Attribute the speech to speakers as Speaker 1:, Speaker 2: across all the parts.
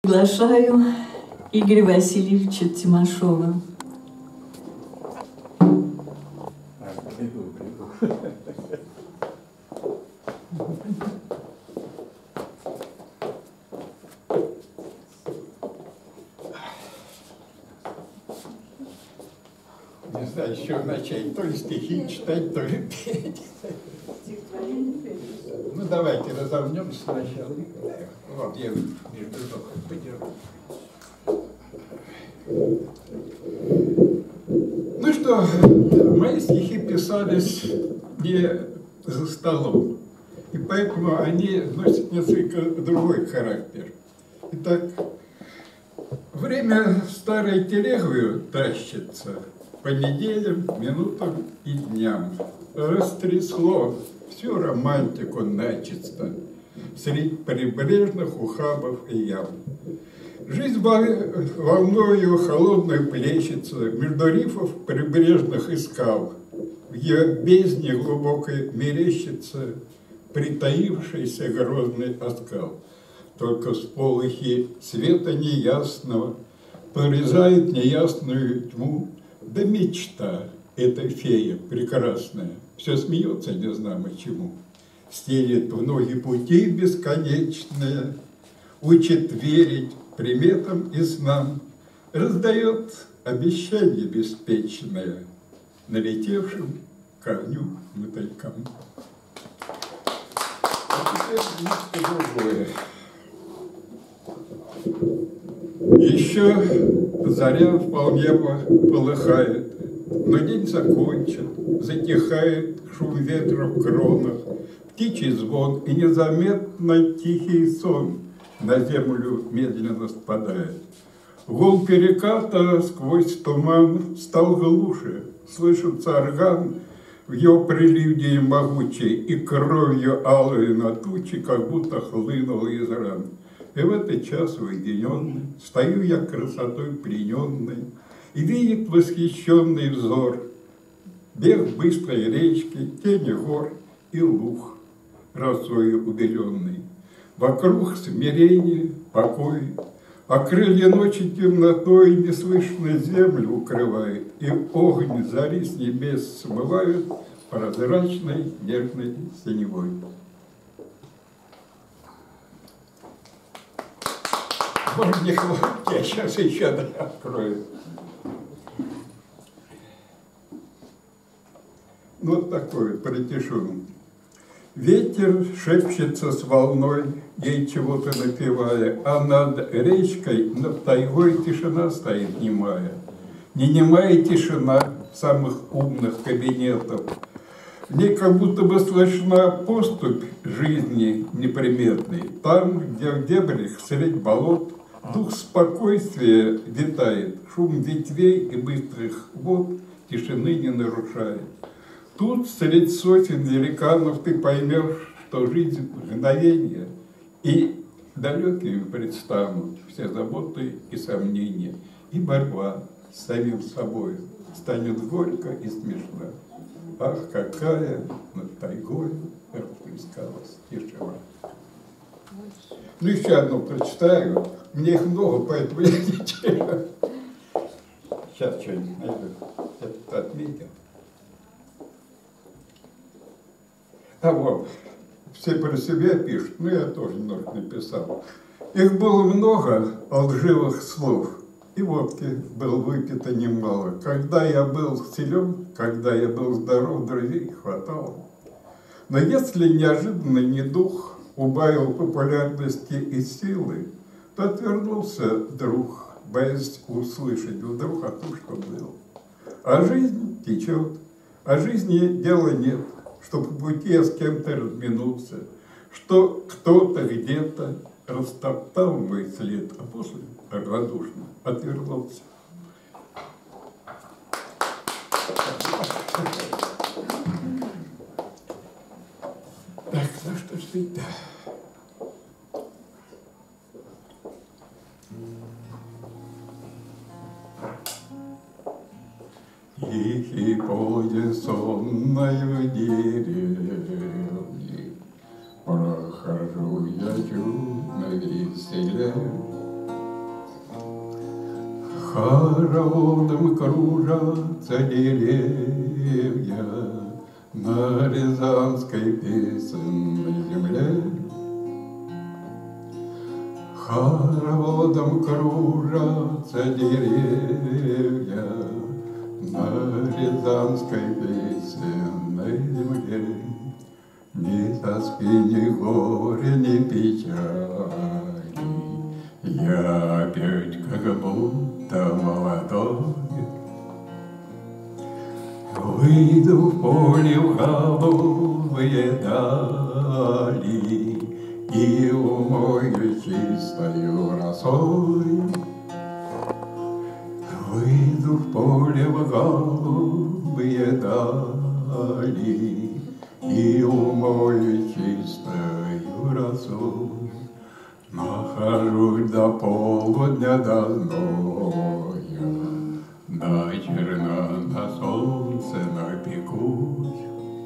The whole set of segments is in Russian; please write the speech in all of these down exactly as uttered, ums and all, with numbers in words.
Speaker 1: Приглашаю Игоря Васильевича Тимошова.
Speaker 2: Не знаю, с чего начать, то ли стихи читать, то ли петь. Ну, давайте разомнемся сначала. Вот, я между ног подержу. Ну что, мои стихи писались не за столом, и поэтому они носят несколько другой характер. Итак, время старой телегою тащится по неделям, минутам и дням. Растрясло всю романтику начисто среди прибрежных ухабов и ям. Жизнь волною холодной плещется между рифов прибрежных и скал. В ее бездне глубокой мерещится притаившийся грозный оскал. Только всполохи света неясного прорезают неясную тьму. Да мечта, эта фея прекрасная, все смеется незнамо чему. Стелит в ноги пути бесконечные, учит верить приметам и снам, раздает обещания беспечные налетевшим к огню мотылькам. А теперь нечто другое. Еще заря вполне полыхает, но день закончен, затихает шум ветра в кронах, птичий звон и незаметно тихий сон на землю медленно спадает. Гул переката сквозь туман стал глуше, слышится орган в его прелюдии могучей, и кровью алой на тучи как будто хлынул из ран. И в этот час уединенный стою я красотой плененной, и видит восхищенный взор бег быстрой речки, тени гор и луг росою убеленный. Вокруг смирение, покой, а крылья ночи темнотой неслышно землю укрывает, и огонь зари с небес смывают прозрачной нежной синевой. Может, не хватит, я сейчас еще открою. Ну, вот такой вот притишун. Ветер шепчется с волной, ей чего-то напевая, а над речкой, над тайгой тишина стоит немая. Не немая тишина самых умных кабинетов. В ней как будто бы слышна поступь жизни неприметной. Там, где в дебрях средь болот дух спокойствия витает, шум ветвей и быстрых вод тишины не нарушает. Тут среди сотен великанов ты поймешь, что жизнь мгновение, и далекими предстанут все заботы и сомнения, и борьба с самим собой станет горько и смешно. Ах, какая над тайгой расплескалась тишина. Ну, еще одну прочитаю. Мне их много, поэтому я не читаю. Сейчас что-нибудь найду. Это отметил. А вот, все про себя пишут, ну, я тоже немножко написал. Их было много лживых слов, и водки было выпито немало. Когда я был силен, когда я был здоров, друзей хватало. Но если неожиданный недуг убавил популярности и силы, то отвернулся друг, боясь услышать вдруг о том, что было. А жизнь течет, а жизни дела нет, что по пути я с кем-то разминулся, что кто-то где-то растоптал мой след, а после равнодушно отвернулся. Так, ну что ж ты-то? Тихий полдень сонною деревни, прохожу я чудно веселя, Хороводом кружатся деревья на Рязанской песенной земле. Хороводом кружатся деревья на Рязанской песенной земле. Ни тоски, ни горя, ни печали, я опять как будто молодой. Выйду в поле в голубые дали и умою чистою росой. Выйду в поле в голубые дали и умою чистою росой. Нахожусь до полудня до зноя, дочерно на солнце напекусь.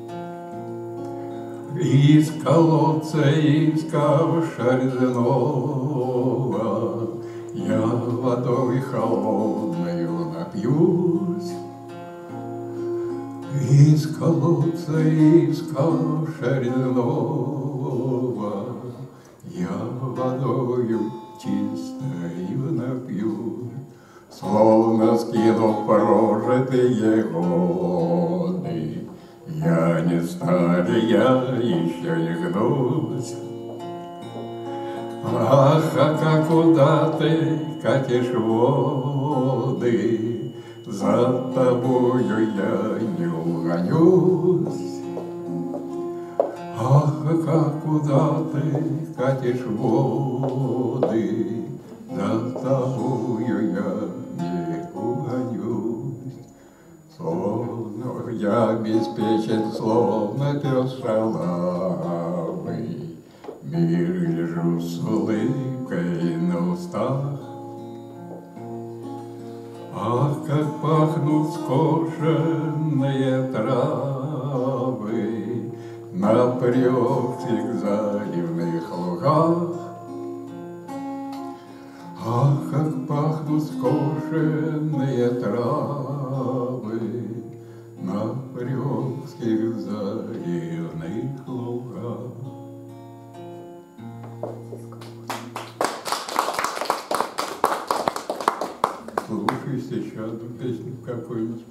Speaker 2: Из колодца, из ковша резного я водой холодною напьюсь. Из колодца, из ковша резного я водою чистою напью, словно скинув прожитые годы. Я не старый, я еще не гнусь. Ах, а куда ты катишь воды, за тобою я не угонюсь. Ах, как куда ты катишь воды, за тобою я не угонюсь. Словно я обеспечен, словно пес шалавый, мир лежу с улыбкой на устах. Ах, как пахнут скошенные травы на прёхтых заливных лугах. Ах, как пахнут скошенные травы на прёхтых заливных лугах. Слушаюсь еще одну песню какую-нибудь.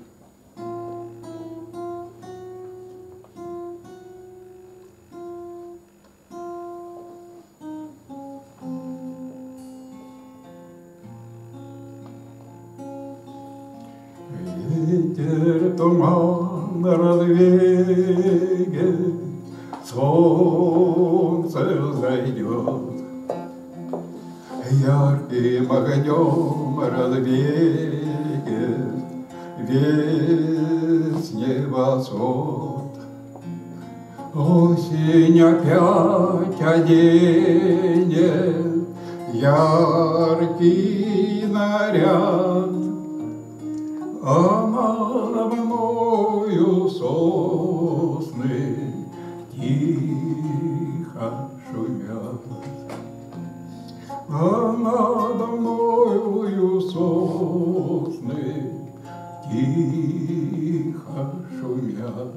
Speaker 2: Ветер туман развеет, солнце зайдет, ярким огнем развеет весь небосвод. Осень опять оденет яркий наряд, а над мною сосны тихо шумят. А надо мною сосны тихо шумят.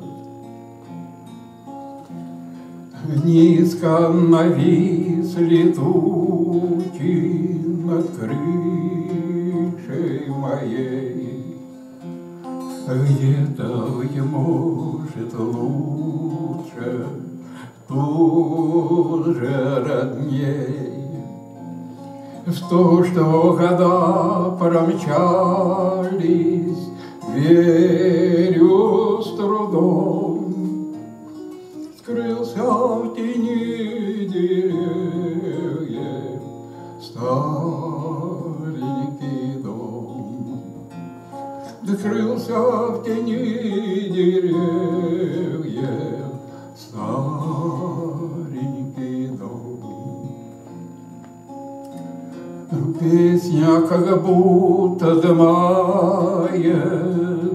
Speaker 2: Низко нависли тучи над крышей моей. Где-то, быть может, лучше, тут же родней. Сто, что года промчались, верю с трудом, скрылся в тени деревьев старенький дом. Скрылся в тени деревьев старенький дом. Песня как будто дымает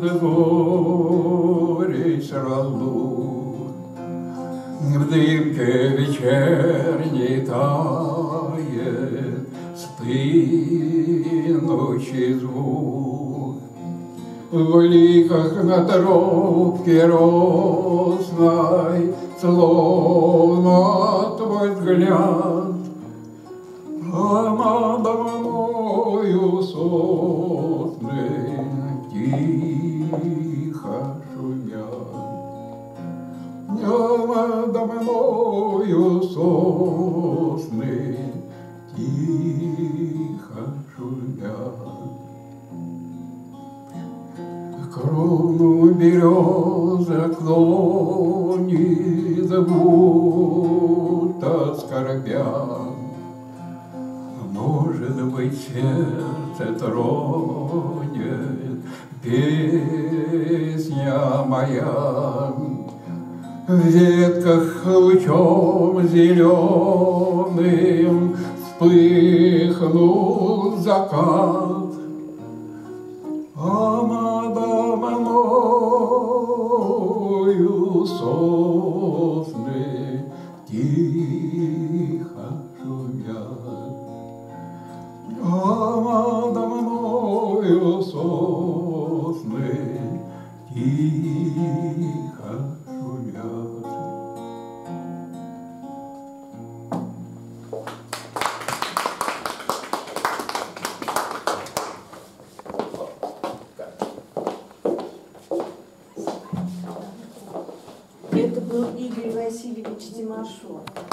Speaker 2: горечь разлук. В дымке вечерней тает стынущий звук. В ликах на трубке росной, словно твой взгляд, а над мною сосны тихо шумят. А над мною сосны тихо шумят. Крону береза клонит, будто скорбя. Может быть, сердце тронет песня моя. В ветках лучом зеленым вспыхнул закат, а надо мною сосны тихо шумят. А надо мною сосны тихо шумят.
Speaker 1: Это был Игорь Васильевич Тимошов.